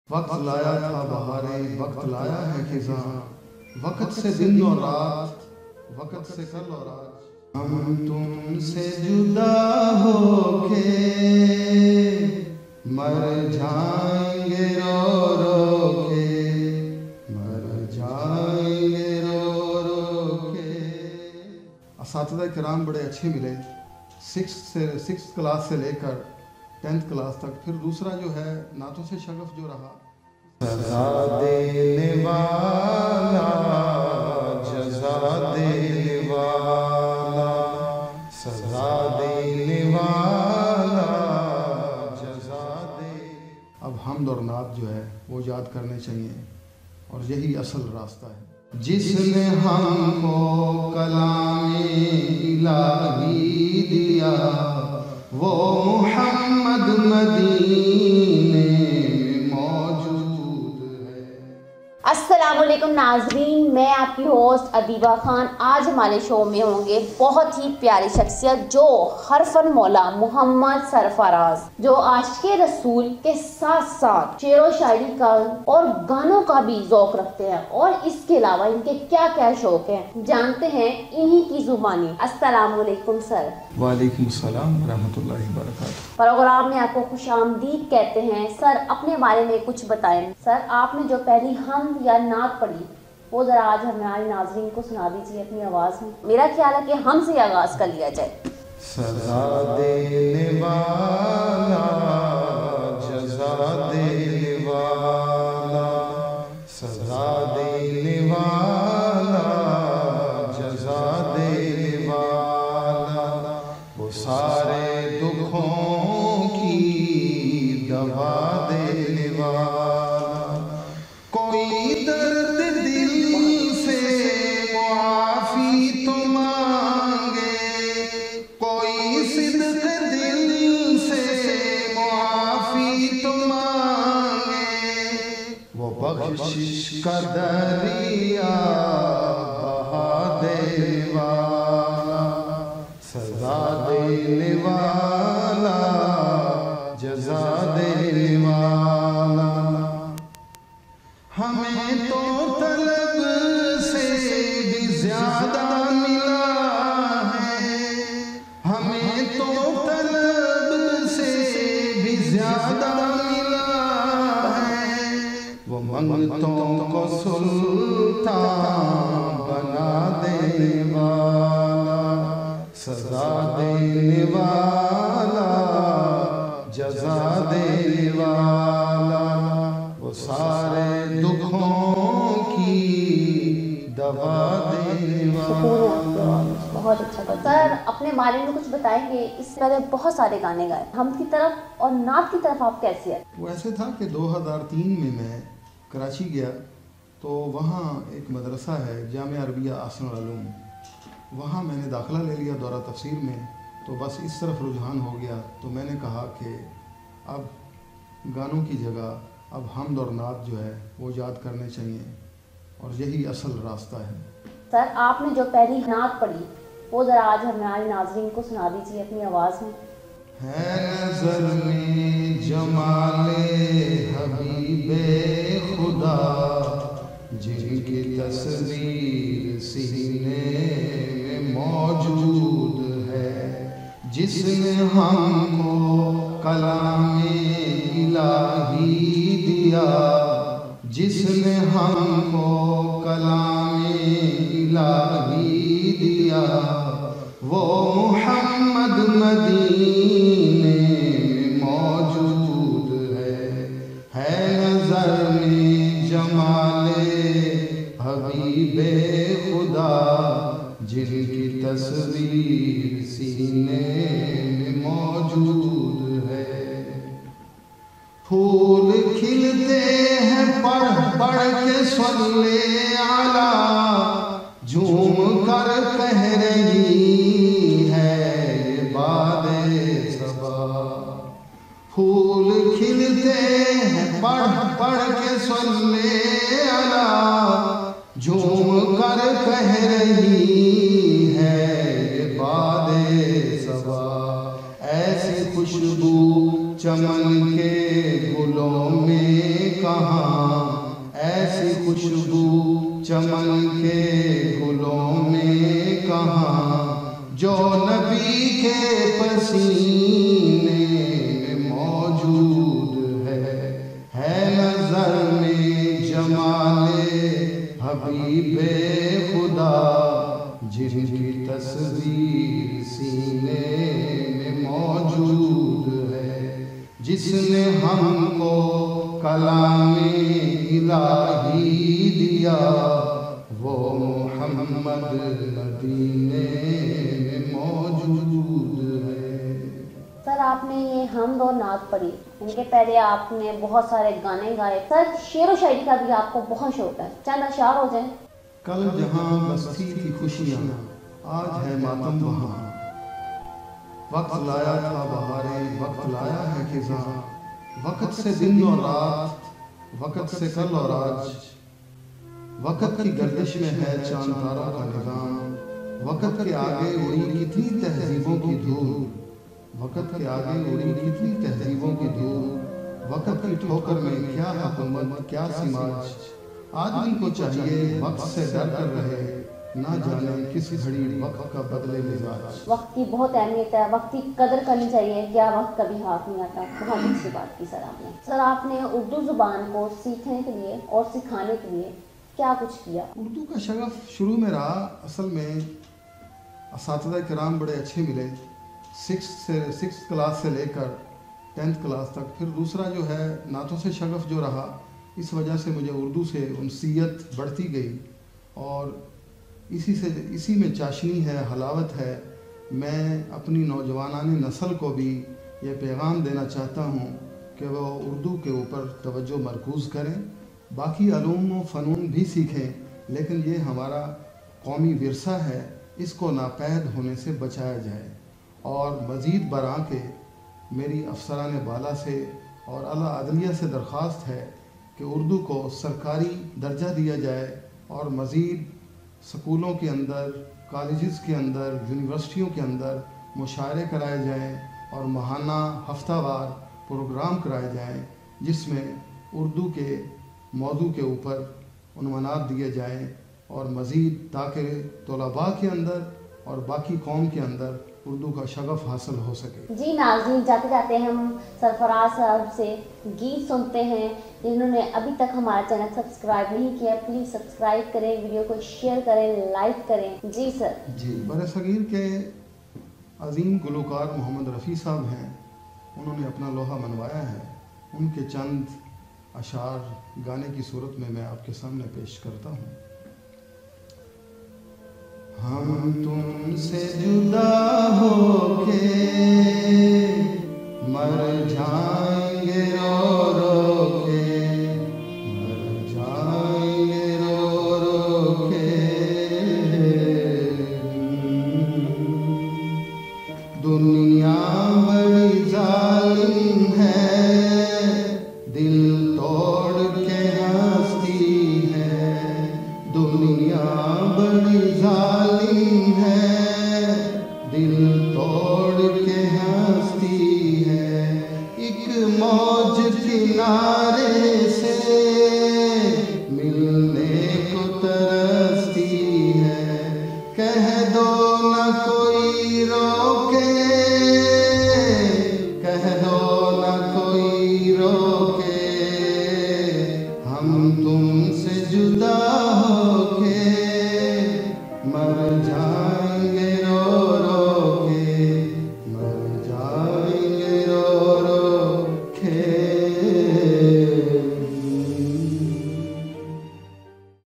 وقت لایا تھا بہارے، وقت لایا ہے خزاں، وقت سے دن اور رات، وقت سے کل اور آج۔ ہم تم سے جدا ہو کے مر جائیں گے رو رو کے، مر جائیں گے رو رو کے۔ اساتذہ کرام بڑے اچھے ملے، سکس کلاس سے لے کر 10th کلاس تک۔ پھر دوسرا جو ہے نعتوں سے شغف جو رہا، سزا دینے والا، جزا دینے والا، سزا دینے والا، جزا دے۔ اب حمد اور نعت جو ہے وہ یاد کرنے چاہیے، اور یہی اصل راستہ ہے۔ جس نے ہم کو کلام الہی دیا، وہ محمد مدینے میں موجود ہے۔ السلام علیکم ناظرین، میں آپ کی ہوسٹ ادیبہ خان۔ آج ہمارے شو میں ہوں گے بہت ہی پیاری شخصیت جو حرفن مولا محمد سرفراز، جو عاشق رسول کے ساتھ ساتھ شعر و شاعری کا اور گانوں کا بھی ذوق رکھتے ہیں، اور اس کے علاوہ ان کے کیا کیا شوق ہیں جانتے ہیں انہی کی زبانی۔ السلام علیکم سر۔ وعلیکم السلام ورحمۃ اللہ وبرکاتہ۔ پروگرام میں آپ کو خوش آمدید کہتے ہیں۔ سر اپنے بارے میں کچھ بتائیں۔ سر آپ نے جو پہلی حمد یا نعت پڑھی وہ ذرا آج ہمارے ناظرین کو سنا دیجیے اپنی آواز میں۔ میرا خیال ہے کہ ہم سے آغاز کر لیا جائے۔ سزا دینے والا، جزا دینے والا، سزا دینے والا، جزا دینے والا، وہ سارے دکھوں کی دوا دینے والا، کوئی درد دل سے معافی تو مانگے، کوئی صدق دل سے معافی تو مانگے، وہ بخشش کا دریا بہا دینے والا، سزا دینے والا، جزا دینے والا۔ ہمیں تو طلب سے بھی زیادہ ملا ہے، ہمیں تو طلب سے بھی زیادہ ملا ہے، وہ منگتوں کو سلطان بنا دینے والا، سزا دینے والا، جزا دینے والا، وہ سارے دکھوں کی دوا دینے والا۔ بہت اچھا۔ سر اپنے بارے میں کچھ بتائیں گے؟ اس سے پہلے بہت سارے گانے گائے، حمد کی طرف اور نعت کی طرف آپ کیسے ہیں؟ وہ ایسے تھا کہ 2003 میں کراچی گیا، تو وہاں ایک مدرسہ ہے جامعہ عربیہ احسن العلوم، وہاں میں نے داخلہ لے لیا دورہ تفسیر میں، تو بس اس طرف رجحان ہو گیا۔ تو میں نے کہا کہ اب گانوں کی جگہ اب حمد اور نعت جو ہے وہ یاد کرنے چاہیے، اور یہی اصل راستہ ہے۔ سر آپ نے جو پہلی نعت پڑھی وہ ذرا آج ہمارے ناظرین کو سنا دیجیے اپنی آواز میں۔ ہے نظر میں جمال حبیب خدا، جن کی تصویر سینے میں موجود ہے، جس نے ہم کو کلام الہی دیا، جس نے ہم کو کلام الہی دیا، وہ محمد مدینے میں موجود ہے نظر میں جمال حبیب خدا، جن کی تصویر سینے میں موجود ہے۔ پھول کھلتے ہیں پڑھ پڑھ کے صلی اعلیٰ، جھوم کر کہہ رہی ہے یہ باد صبا۔ پھول کھلتے ہیں پڑھ پڑھ کے صلی اعلیٰ، جھوم کر کہہ رہی ہے یہ باد صبا۔ ایسی خوشبو چمن کے گلوں میں کہاں چمن کے گلوں میں کہاں جو نبی کے پسینے میں موجود ہے نظر میں جمال حبیب خدا جن کی تصویر سینے میں موجود ہے، جس نے ہم کو کلام الہی دیا وہ محمد مدینے میں موجود ہے۔ سر آپ نے یہ حمد اور نعت پڑھی، ان کے پہلے آپ نے بہت سارے گانے گائے، سر شعر و شاعری کا بھی آپ کو بہت شوق ہے، چند اشعار ہو جائیں۔ کل جہاں بستی تھی خوشیاں آج ہے ماتم وہاں، وقت لایا تھا بہاریں وقت لایا ہے خزاں، وقت سے دن اور رات وقت سے کل اور آج، وقت کی گردش میں ہے چاند تاروں کا نظام، وقت کے آگے اڑی کتنی تہذیبوں کی دھول، وقت کے آگے اڑی کتنی تہذیبوں کی دھول، وقت کی ٹھوکر میں کیا حکومت کیا سماج، آدمی کو چاہیے وقت سے ڈر کر رہے، نہ جانے کس گھڑی وقت کا بدلے مزاج۔ وقت کی بہت اہمیت ہے، وقت کی قدر کرنی چاہیے، کیا وقت کبھی ہاتھ نہیں آتا، بہت اچھی بات کی سر آپ نے۔ سر آپ نے اردو زبان کو سیکھنے کے لیے اور سکھانے کے لیے کیا کچھ کیا؟ اردو کا شغف شروع میں رہا، اصل میں اساتذہ کرام بڑے اچھے ملے، سکس کلاس سے لے کر 10th کلاس تک، پھر دوسرا جو ہے نعتوں سے شغف جو رہا، اس وجہ سے مجھے اردو سے انسیت بڑھتی گئی، اور اسی میں چاشنی ہے، حلاوت ہے۔ میں اپنی نوجوانان نسل کو بھی یہ پیغام دینا چاہتا ہوں کہ وہ اردو کے اوپر توجہ مرکوز کریں، باقی علوم و فنون بھی سیکھیں، لیکن یہ ہمارا قومی ورثہ ہے، اس کو ناپید ہونے سے بچایا جائے۔ اور مزید برآں کے میری افسران بالا سے اور اعلیٰ عدلیہ سے درخواست ہے کہ اردو کو سرکاری درجہ دیا جائے، اور مزید سکولوں کے اندر، کالجز کے اندر، یونیورسٹیوں کے اندر مشاعرے کرائے جائیں اور ماہانہ ہفتہ وار پروگرام کرائے جائیں، جس میں اردو کے موضوع کے اوپر عنوانات دیے جائیں، اور مزید تاکہ طلباء کے اندر اور باقی قوم کے اندر اردو کا شغف حاصل ہو سکے۔ جی ناظرین، جاتے جاتے ہم سرفراز صاحب سے گیت سنتے ہیں، جنہوں نے ابھی تک ہمارا چینل سبسکرائب نہیں کیا، پلیز سبسکرائب کریں، ویڈیو کو شیئر کریں، لائک کریں۔ جی سر۔ جی، برصغیر کے عظیم گلوکار محمد رفیع صاحب ہیں، انہوں نے اپنا لوحہ منوایا ہے، ان کے چند اشعار گانے کی صورت میں آپ کے سامنے پیش کرتا ہوں۔ ہم تم سے جدا ہو کے مر جائیں گے رو رو کے، مر جائیں گے رو رو کے، دنیا بڑی ظالم ہے، دل توڑ کے ہنستی ہے، دنیا بڑی ظالم ہے، دل توڑ کے ہنستی ہے، ایک موج کنارے سے ملنے کو ترستی ہے، کہہ دو نہ کوئی روکے، کہہ دو نہ کوئی روکے، ہم تم سے جدا ہو کے مر جائیں گے رو رو کے، مر جائیں گے رو رو کے۔